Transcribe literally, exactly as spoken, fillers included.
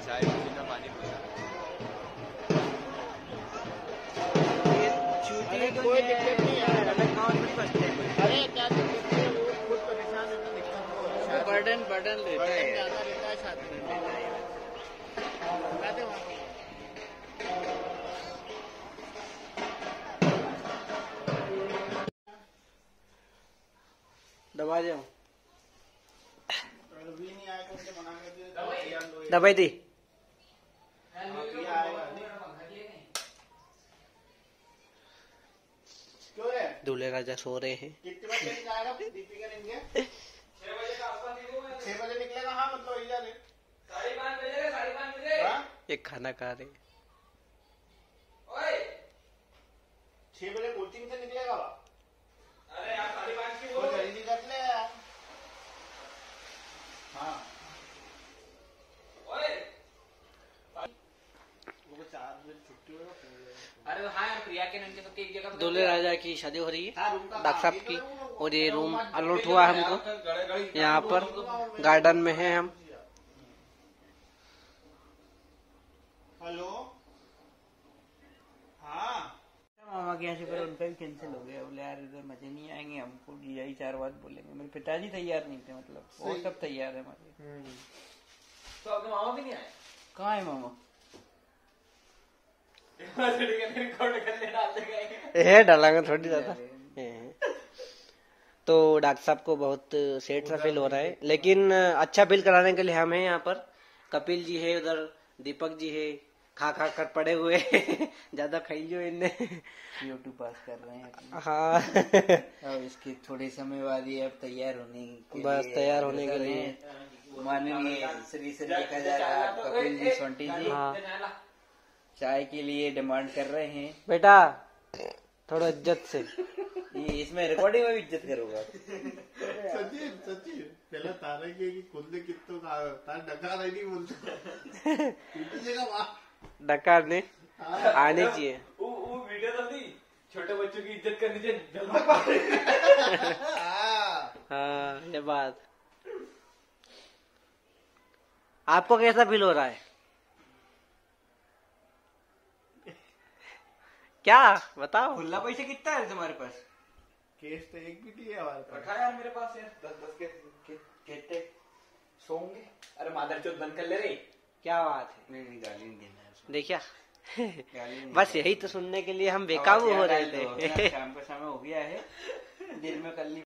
चाय पीना पानी पीना। अरे कोई दिक्कत नहीं यार, अलग गाँव नहीं बसते। अरे क्या दिक्कत है, वो खुद परेशान है तो दिक्कत हो। बर्डन बर्डन लेता है ज्यादा रहता है साथ में। बताते वहाँ दबा जाओ भी नहीं आया तो उनसे मना कर दिया। दबाई दी क्यों है? दूल्हे राजा सो रहे हैं। कितने बजे निकलेगा दीपिका ने? छह बजे का आसपास निकलेगा। छह बजे निकलेगा। हाँ मतलब इधर है साढ़े पाँच बजे। साढ़े पाँच बजे एक खाना खा रहे। ओए छह बजे कोचिंग से निकलेगा। अरे यार साढ़े पाँच की वो जल्दी कर ले यार। हाँ ओए वो चार बजे छुट्टी होगा। अरे हाँ यार प्रिया के नंगे तो एक जगह दूल्हे राजा की शादी हो रही है डॉक्टर साहब की, और ये रूम अलॉट हुआ हमको। यहाँ पर गार्डन में है हम। हेलो हाँ मामा के यहाँ से पर उनका भी कैंसिल हो गया। बोले यार इधर मजे नहीं आएंगे, हमको यही चार बात बोलेंगे। मेरे पिताजी तैयार नहीं थे, मतलब वो सब तैयार है हमारे। तो आपके मामा भी नहीं आए? कहाँ है मामा? है डालेंगे थोड़ी ज्यादा। तो डॉक्टर साहब को बहुत सेट सा फील हो रहा है, लेकिन अच्छा फील कराने के लिए हम हैं यहाँ पर। कपिल जी है उधर, दीपक जी है, खा खा कर पड़े हुए ज्यादा खाई जो इनने। यूट्यूब पास कर रहे हैं। हाँ और इसके थोड़े समय बाद ये अब तैयार होने के बस लिए तैयार होने के लिए माननीय श्री श्री देखा जा रहा है कपिल जी सोंटी जी हाँ चाय के लिए डिमांड कर रहे हैं। बेटा थोड़ा इज्जत से। ये इसमें रिकॉर्डिंग में भी इज्जत करूंगा। सचिन सचिन पहले तारे के कि खुद ने कितो तार डका नहीं बोलता जगह वहाँ डकार ने आने चाहिए। वो वो वीडियो तो नहीं छोटे बच्चों की इज्जत करनी चाहिए। हाँ ये बात। आपको कैसा फील हो रहा है? क्या बताओ। खुला पैसा कितना है तुम्हारे पास? केस तो एक भी नहीं है हमारे पास। रखा यार मेरे पास यार दस दस के कितने सोंगे। अरे मादर चौथ बंद कर ले रे। क्या बात है? नहीं नहीं गाली नहीं देना है। देखिया गाली नहीं बस देना। यही तो सुनने के लिए हम बेकाबू हो रहे थे। शाम का समय हो गया है, दिन में कर ली